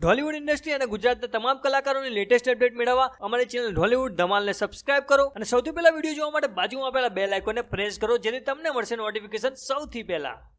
Dhollywood industry અને ગુજરાતના તમામ કલાકારોની લેટેસ્ટ અપડેટ મેળવવા અમારી ચેનલ ઢોલિવૂડ ધમાલને સબસ્ક્રાઇબ કરો અને સૌથી પહેલા વિડીયો જોવા માટે બાજુમાં આપેલા બેલ આઇકોનને પ્રેસ કરો જેથી તમને મળશે નોટિફિકેશન સૌથી પહેલા।